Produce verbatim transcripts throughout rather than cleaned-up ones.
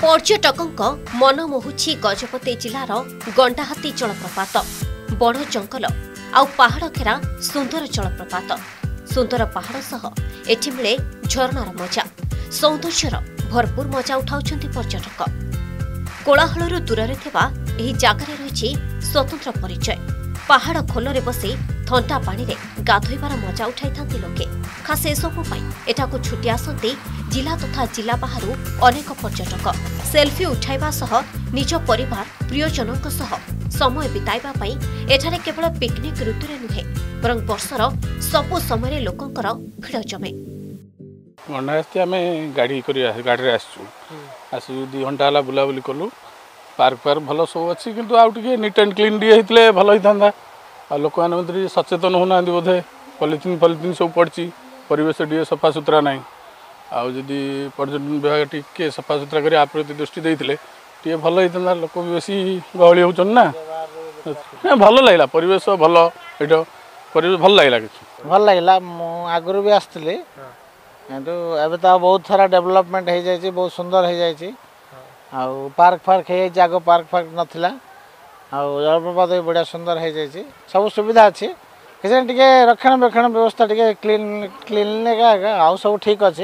पर्यटकଙ୍କ मन मोहुछि गजपति जिलार गंडाहाती जलप्रपात बड़ जंगल आउ पहाड़ घेरा सुंदर जलप्रपात सुंदर पहाड़ सह एठी मिले झरणार मजा सौंदर्यर भरपूर मजा उठाउछन्ति पर्यटक कोलाहलरु दूर थिबा एही जागारे रहिछि स्वतंत्र परिचय पहाड़ खोलरे बसी ठंडा पानी रे गाधोइबार मजा उठाई थांती लोके खास एसबु पाई एठाकु छुटी आसंती जिला तथा जिला बाहरु अनेक पर्यटक सेल्फी उठाइबा सह निज परिवार प्रियजनक सह समय बिताइबा पाई एठारे केवल पिकनिक ऋतुरे नुहे बरं वर्षर सबु समय लोकंकर भिड़ जमे गंडाहाती आमे गाड़ी करी गाड़ी रे आसछु आसी दु घंटा हला बुला बुली कलु पार्क पार्क भल सब अच्छी किंतु आउ टिके नीट एंड क्लीन डी हेतले भल हितांदा आ लोक माने मते सचेतन होना बोधे पॉलिथिन पॉलिथिन सब पड़ची परिवेश डी सफा सुतरा नाही आउ जदी पर्यटन विभाग टिके सफा सुतरा करी आप प्रति दृष्टि देइतले टिके भल हितांदा लोक बेसी गहळी होचन ना भल लागला परिवेश भल एटो परिवेश भल लागला कि भल लागला मु आगुरु भी आस्तले किंतु एबे ता बहुत सारा डेवलपमेंट हे जायछि बहुत सुंदर हे जायछि आउ पार्क फार्क हे जागो पार्क फार्क नथिला आउ जलप्रपात भी बढ़िया सुंदर हो जाए सब सुविधा अच्छी किसी टिके रक्षण बेक्षण व्यवस्था टिके क्लीन क्लीन आउ सब ठीक अच्छे।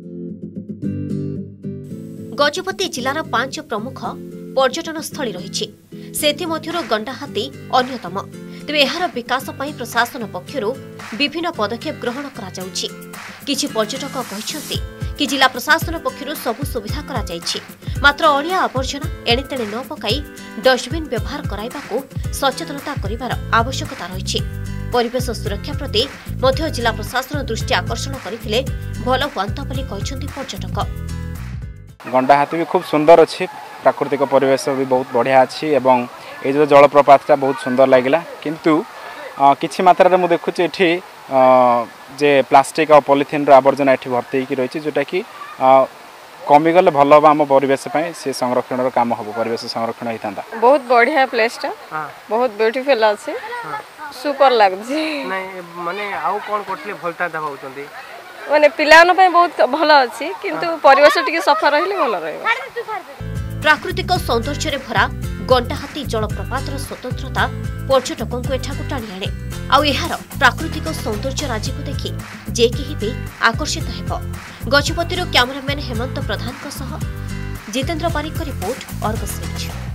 गजपति जिलार पांच प्रमुख पर्यटन स्थली रही सेथि मध्यरु गंडाहाती अन्यतम तेबे एहार विकास पई प्रशासन पक्षरु विभिन्न पदक्षेप ग्रहण करा जाउछि किछि पर्यटक कहिसंती कि जिला प्रशासन पक्षरु सबु सुविधा करा जाइछि मात्र अलिया आवर्जना एणेतेणे न पकाई डस्टबिन व्यवहार कराइबाकू सचेतनता करिवार आवश्यकता रहिछि परिवेश सुरक्षा प्रति मध्य जिला प्रशासन दृष्टि आकर्षण करथिले भल हुआंता बोली कहिसंती पर्यटक। गंडाहाती भी खूब सुंदर अच्छी प्राकृतिक परिवेश भी बहुत बढ़िया अच्छी एवं ये जो जलप्रपात बहुत सुंदर लगिला किंतु किछि मात्रा रे मु देखुछि एठी जे प्लास्टिक और पॉलिथिन आवर्जना एठी भर्ती की रही जोटा कि कमिगले भल हम आम परिवेश से संरक्षण काम हम परिवेश संरक्षण होता बहुत बढ़िया प्लेस टा बहुत ब्यूटीफुल अच्छे सुपर लगुଛି माने आउ कोन कोटले भलता दबाउचंदी माने पिलान पे बहुत भल अछि किंतु परिवेश टिके सफा रहिले भल रहबो। प्राकृतिक सौंदर्य रे भरा गंडाहाती जलप्रपातर स्वतंत्रता पर्यटकों को एठाकु टाणी आणे आउ एहार प्राकृतिक सौंदर्य राज्य को देखि जे केही भी आकर्षित हेबो। गजपतिर कैमरामैन हेमंत प्रधान को सह Jitendra Parik report Argus news.